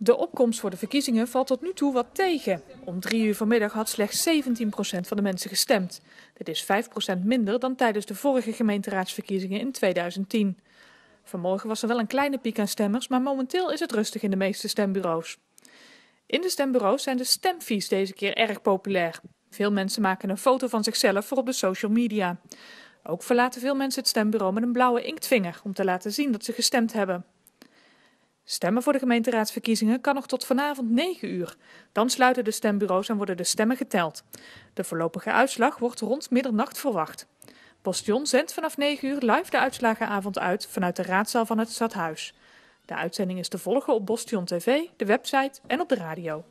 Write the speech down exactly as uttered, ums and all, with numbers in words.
De opkomst voor de verkiezingen valt tot nu toe wat tegen. Om drie uur vanmiddag had slechts zeventien procent van de mensen gestemd. Dit is vijf procent minder dan tijdens de vorige gemeenteraadsverkiezingen in tweeduizend tien. Vanmorgen was er wel een kleine piek aan stemmers, maar momenteel is het rustig in de meeste stembureaus. In de stembureaus zijn de stemvies deze keer erg populair. Veel mensen maken een foto van zichzelf voor op de social media. Ook verlaten veel mensen het stembureau met een blauwe inktvinger om te laten zien dat ze gestemd hebben. Stemmen voor de gemeenteraadsverkiezingen kan nog tot vanavond negen uur. Dan sluiten de stembureaus en worden de stemmen geteld. De voorlopige uitslag wordt rond middernacht verwacht. Postion zendt vanaf negen uur live de uitslagenavond uit vanuit de raadzaal van het stadhuis. De uitzending is te volgen op Postion T V, de website en op de radio.